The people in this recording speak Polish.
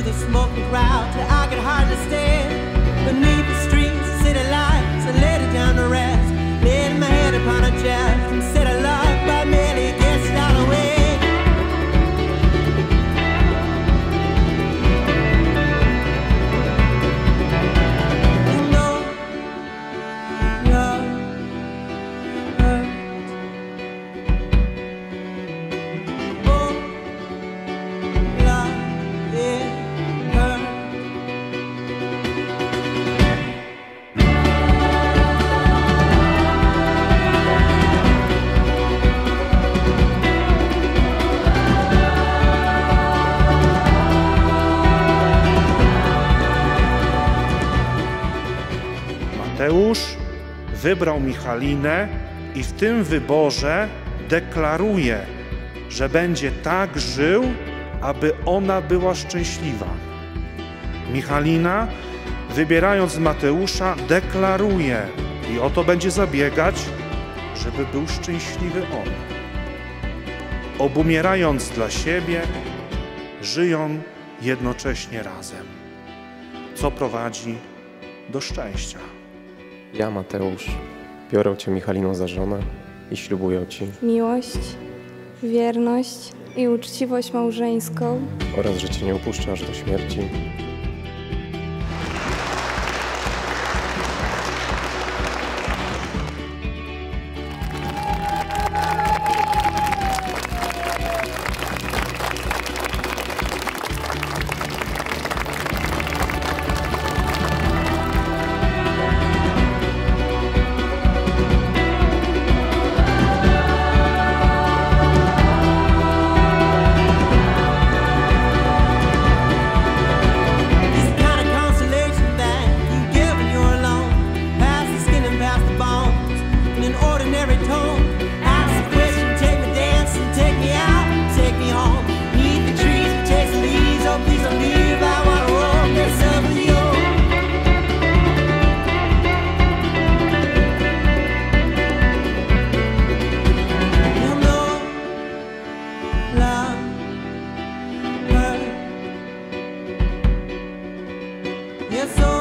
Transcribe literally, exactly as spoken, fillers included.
the smoking crowd till I could hardly stand. Beneath the streets, city lights, I laid it down to rest. Laid my head upon a chest and said I love by merely guessed out away. Mateusz wybrał Michalinę i w tym wyborze deklaruje, że będzie tak żył, aby ona była szczęśliwa. Michalina, wybierając Mateusza, deklaruje i o to będzie zabiegać, żeby był szczęśliwy on. Obumierając dla siebie, żyją jednocześnie razem, co prowadzi do szczęścia. Ja, Mateusz, biorę Cię, Michalino, za żonę i ślubuję Ci miłość, wierność i uczciwość małżeńską oraz, że Cię nie opuszczę aż do śmierci. Yes, so